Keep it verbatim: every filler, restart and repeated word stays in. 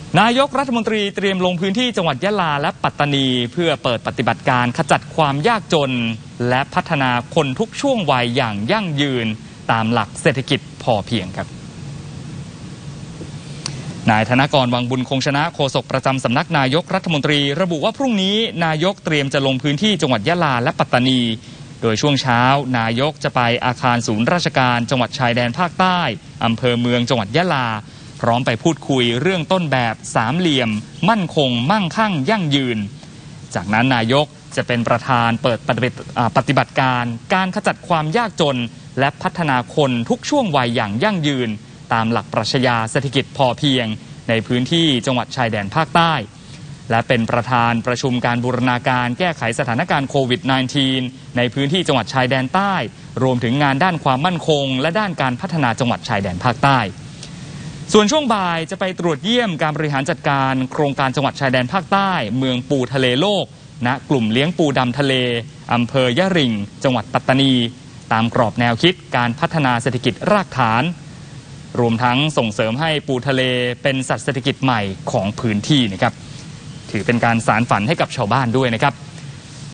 นายกรัฐมนตรีเตรียมลงพื้นที่จังหวัดยะลาและปัตตานีเพื่อเปิดปฏิบัติการขจัดความยากจนและพัฒนาคนทุกช่วงวัยอย่างยั่งยืนตามหลักเศรษฐกิจพอเพียงครับนายธนกร วังบุญคงชนะโฆษกประจำสำนักนายกรัฐมนตรีระบุว่าพรุ่งนี้นายกเตรียมจะลงพื้นที่จังหวัดยะลาและปัตตานีโดยช่วงเช้านายกจะไปอาคารศูนย์ราชการจังหวัดชายแดนภาคใต้อำเภอเมืองจังหวัดยะลาพร้อมไปพูดคุยเรื่องต้นแบบสามเหลี่ยมมั่นคงมั่งคั่งยั่งยืนจากนั้นนายกจะเป็นประธานเปิดปฏิบัติการการขจัดความยากจนและพัฒนาคนทุกช่วงวัยอย่างยั่งยืนตามหลักปรัชญาเศรษฐกิจพอเพียงในพื้นที่จังหวัดชายแดนภาคใต้และเป็นประธานประชุมการบูรณาการแก้ไขสถานการณ์โควิด สิบเก้า ในพื้นที่จังหวัดชายแดนใต้รวมถึงงานด้านความมั่นคงและด้านการพัฒนาจังหวัดชายแดนภาคใต้ส่วนช่วงบ่ายจะไปตรวจเยี่ยมการบริหารจัดการโครงการจังหวัดชายแดนภาคใต้เมืองปูทะเลโลกณกลุ่มเลี้ยงปูดำทะเลอำเภอยะริงจังหวัดปัตตานีตามกรอบแนวคิดการพัฒนาเศรษฐกิจรากฐานรวมทั้งส่งเสริมให้ปูทะเลเป็นสัตว์เศรษฐกิจใหม่ของพื้นที่นะครับถือเป็นการสานฝันให้กับชาวบ้านด้วยนะครับ